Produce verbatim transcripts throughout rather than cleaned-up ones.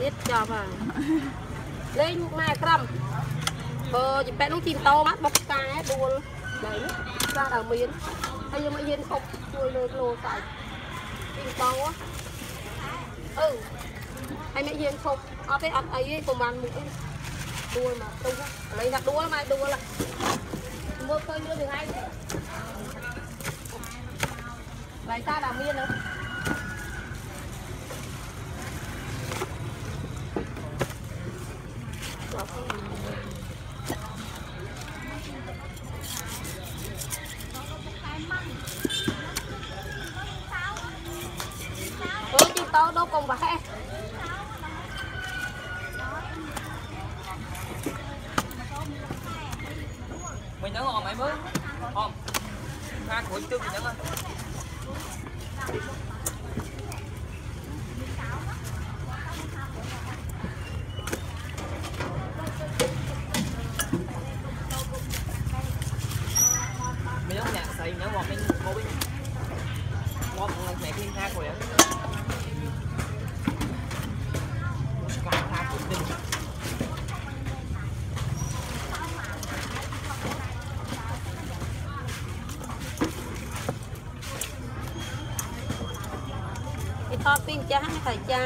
tiết cho mà lên mai cầm ờ chỉ bé nó chìm to mắt bọc cái đuôi đấy ra đảo miến hay như mấy viên không chui lơ lô tại chìm to á ừ hay mấy viên không ở cái ăn ấy của bạn một đuôi mà tung lấy đặt đuôi mà đuôi là mua khơi nữa được hay lại ta đảo miến nữa ôi chim to đâu còn vẽ mình nhớ ngon mấy bữa không ha của chưa mình nhớ ơi mình nhớ nhạc xài nhớ ngon bên cô bên ngon ngon mẹ thiên tha rồi áทอดปิ้งจ้าไข่จ้า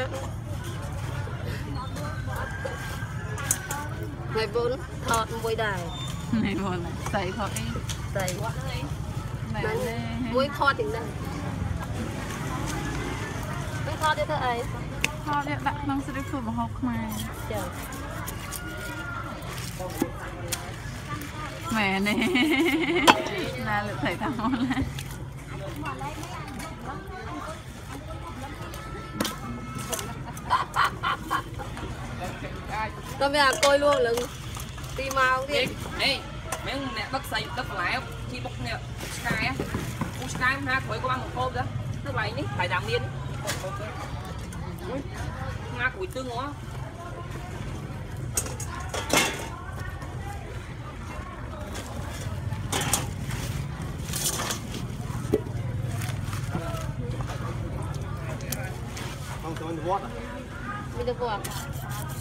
ไข่บุญทอดมวยได้ไข่บุญใส่ทอดเองใส่นั่นมวยทอดถึงได้ไม่ทอดได้เท่าไหร่ทอดเนี่ยดักน้องซื้อฟูมาหกมาเจ้าแหม่เนี่ยน่าหลุดใส่ทั้งหมดเลยtôi bây giờ coi luôn lưng đi mau đi đi mấy nè đất xây đất lại chi bốc nè sky á sky ha khỏi có ăn một hôm đó nó vậy ní phải làm miên nga củi tương quá không tôi được vót à mình được vót